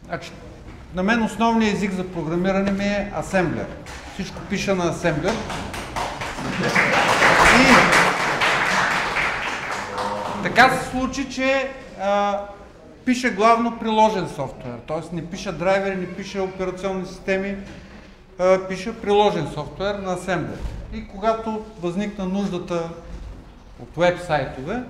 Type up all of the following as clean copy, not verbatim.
Значи, на мен основният език за програмиране ми е асемблер. Всичко пиша на асемблер. И така се случи, че пиша главно приложен софтуер. Т.е. не пиша драйвери, не пиша операционни системи, пиша приложен софтуер на асемблер. И когато възникна нуждата от веб-сайтове,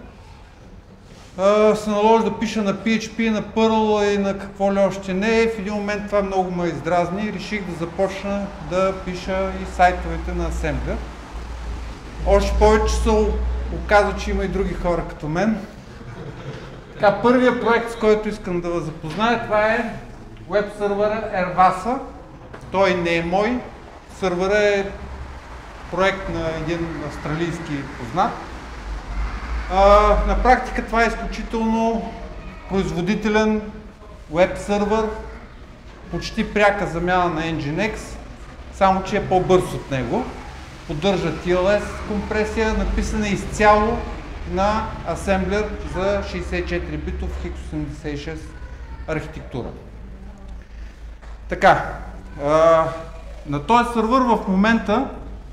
се наложи да пиша на PHP, на Perl и на какво ли още не. В един момент това много ме издразни и реших да започна да пиша и сайтовете на асемблер. Още повече се оказа, че има и други хора като мен. Така, първият проект, с който искам да ви запозная, това е веб сървъра Ervasa. Той не е мой. Сървъра е проект на един австралийски познат. На практика това е изключително производителен веб сървър, почти пряка замяна на Nginx, само че е по-бърз от него. Поддържа TLS компресия, написана изцяло на асемблер за 64-битов x86 архитектура. Така, на този сървър в момента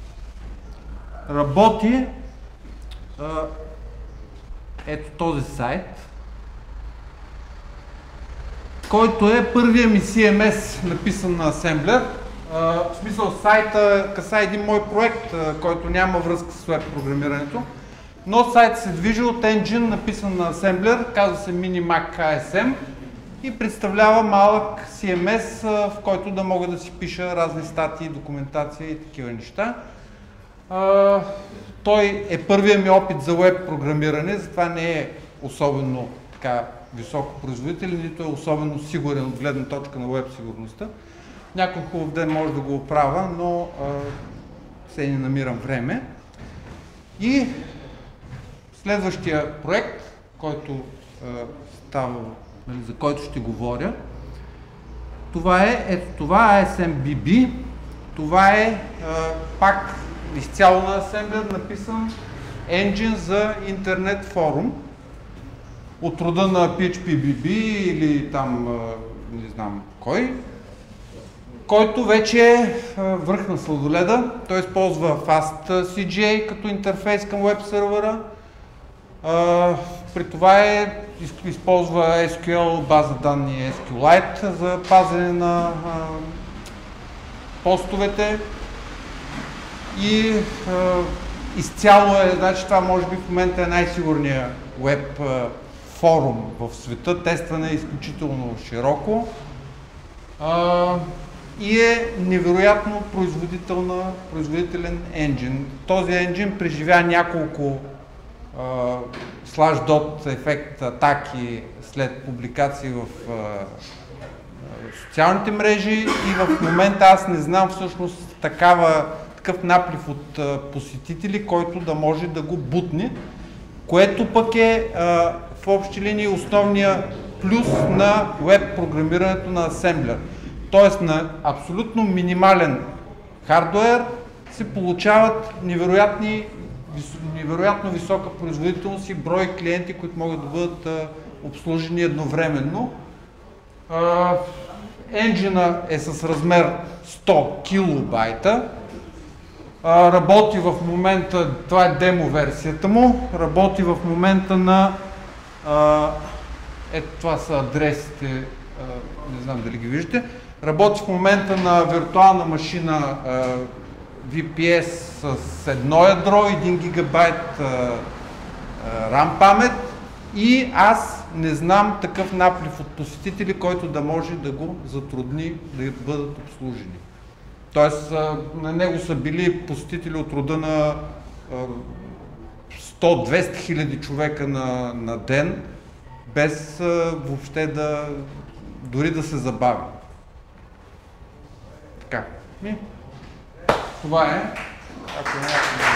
работи ето този сайт, който е първият ми CMS, написан на асемблер. В смисъл, сайта касае един мой проект, който няма връзка с веб програмирането, но сайт се движи от engine, написан на асемблер, казва се Minimac ASM и представлява малък CMS, в който да мога да си пиша разни статии, документация и такива неща. Той е първият ми опит за веб програмиране, затова не е особено така високо производителен, нито е особено сигурен от гледна точка на веб сигурността. Някой хубав ден може да го оправя, но все не намирам време. И следващия проект, който става, за който ще говоря, това е ето това ASMBB. Това е пак изцяло на асемблер написан engine за интернет форум от рода на PHPBB или там не знам кой, който вече е връх на сладоледа. Той използва FastCGA като интерфейс към веб сървъра. При това използва SQL база данни SQLite за пазене на постовете. И изцяло е, значи това може би в момента е най-сигурният веб форум в света, тестване е изключително широко и е невероятно производителен енджин. Този енджин преживя няколко Slashdot ефект атаки след публикации в социалните мрежи и в момента аз не знам всъщност такъв наплив от посетители, който да може да го бутне, което пък е в общи линии основния плюс на веб програмирането на асемблер. Тоест на абсолютно минимален хардуер се получават невероятно висока производителност и брой клиенти, които могат да бъдат обслужени едновременно. Енджина е с размер 100 килобайта. Работи в момента, това е демо версията му, работи в момента на, ето това са адресите, не знам дали ги виждате, работи в момента на виртуална машина VPS с едно ядро, 1 гигабайт RAM памет и аз не знам такъв наплив от посетители, който да може да го затрудни да бъдат обслужени. Тоест на него са били посетители от рода на 100-200 хиляди човека на ден, без въобще дори да се забави. Така. Това е. Ако